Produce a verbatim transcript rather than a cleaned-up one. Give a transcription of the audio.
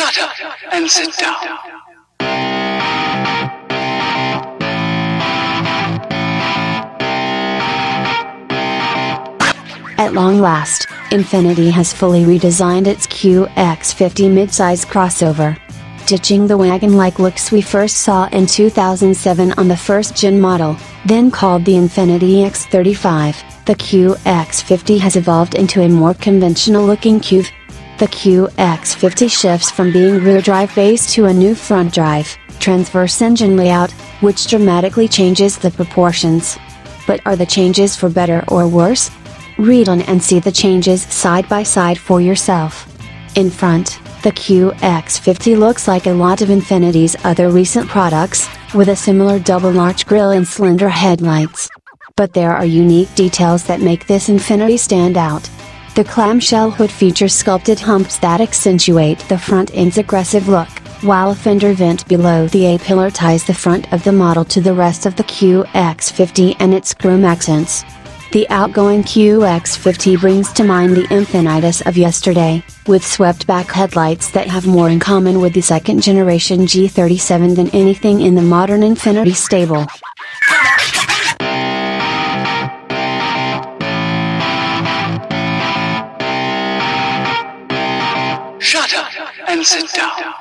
Shut up and sit down. At long last, Infiniti has fully redesigned its Q X fifty midsize crossover. Ditching the wagon-like looks we first saw in two thousand seven on the first-gen model, then called the Infiniti X thirty-five, the Q X fifty has evolved into a more conventional-looking C U V. The Q X fifty shifts from being rear-drive based to a new front-drive, transverse engine layout, which dramatically changes the proportions. But are the changes for better or worse? Read on and see the changes side by side for yourself. In front, the Q X fifty looks like a lot of Infiniti's other recent products, with a similar double-arch grille and slender headlights. But there are unique details that make this Infiniti stand out. The clamshell hood features sculpted humps that accentuate the front end's aggressive look, while a fender vent below the A-pillar ties the front of the model to the rest of the Q X fifty and its chrome accents. The outgoing Q X fifty brings to mind the Infinitus of yesterday, with swept-back headlights that have more in common with the second-generation G thirty-seven than anything in the modern Infiniti stable. Shut up and sit down.